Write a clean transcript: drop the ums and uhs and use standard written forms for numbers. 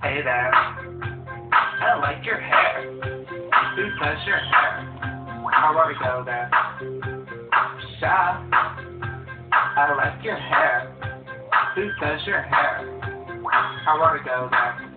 Hey there, I like your hair. Who does your hair? I wanna go there. Sha, I like your hair. Who does your hair? I wanna go there.